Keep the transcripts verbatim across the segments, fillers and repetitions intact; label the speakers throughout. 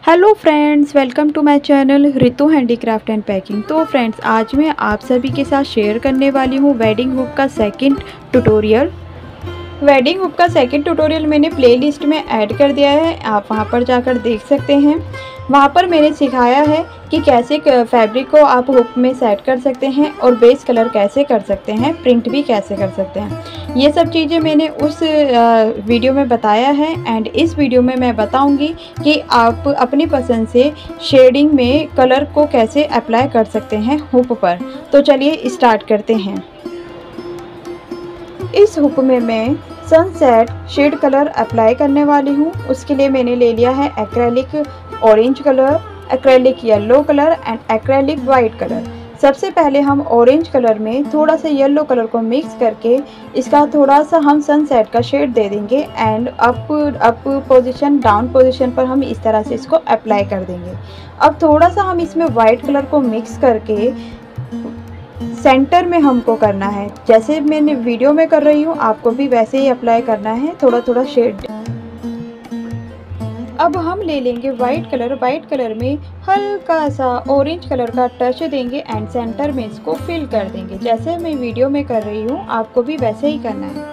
Speaker 1: Hello friends, welcome to my channel Ritu handicraft and packing. तो friends, आज मैं आप सभी के साथ शेयर करने वाली हूँ वेडिंग हुक का सेकंड ट्यूटोरियल। वेडिंग हुक का सेकंड ट्यूटोरियल मैंने प्लेलिस्ट में ऐड कर दिया है, आप वहां पर जाकर देख सकते हैं। वहां पर मैंने सिखाया है कि कैसे फैब्रिक को आप हुक में सेट कर सकते हैं और बेस कलर कैसे कर सकते हैं, प्रिंट भी कैसे कर सकते हैं। ये सब चीज़ें मैंने उस वीडियो में बताया है एंड इस वीडियो में मैं बताऊंगी कि आप अपनी पसंद से शेडिंग में कलर को कैसे अप्लाई कर सकते हैं हुक पर। तो चलिए स्टार्ट करते हैं। इस हुक में मैं सनसेट शेड कलर अप्लाई करने वाली हूँ। उसके लिए मैंने ले लिया है acrylic orange colour, acrylic yellow colour and acrylic white colour. सबसे पहले हम ऑरेंज कलर में थोड़ा सा येलो कलर को मिक्स करके इसका थोड़ा सा हम सनसेट का शेड दे देंगे and up up position down position पर हम इस तरह से इसको अप्लाई कर देंगे। अब थोड़ा सा हम इसमें वाइट कलर को मिक्स करके सेंटर में हमको करना है। जैसे मैंने वीडियो में कर रही हूँ, आपको भी वैसे ही अप्लाई करना है, थोड़ा थोड़ा शेड। अब हम ले लेंगे वाइट कलर, वाइट कलर में हल्का सा ऑरेंज कलर का टच देंगे एंड सेंटर में इसको फिल कर देंगे। जैसे मैं वीडियो में कर रही हूँ, आपको भी वैसे ही करना है।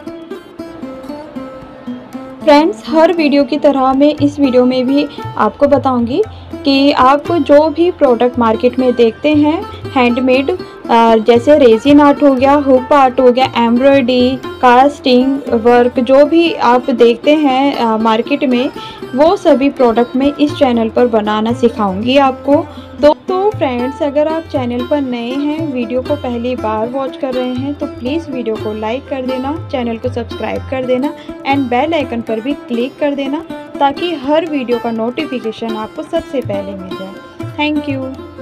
Speaker 1: फ्रेंड्स, हर वीडियो की तरह मैं इस वीडियो में भी आपको बताऊंगी कि आप जो भी प्रोडक्ट मार्केट में देखते हैं हैंडमेड, जैसे रेजिन आर्ट हो गया, हुक आर्ट हो गया, एम्ब्रॉयडरी, कास्टिंग वर्क, जो भी आप देखते हैं मार्केट में, वो सभी प्रोडक्ट मैं इस चैनल पर बनाना सिखाऊंगी आपको। तो तो फ्रेंड्स, अगर आप चैनल पर नए हैं, वीडियो को पहली बार वॉच कर रहे हैं, तो प्लीज़ वीडियो को लाइक कर देना, चैनल को सब्सक्राइब कर देना एंड बेल आइकन पर भी क्लिक कर देना ताकि हर वीडियो का नोटिफिकेशन आपको सबसे पहले मिल जाए। Thank you.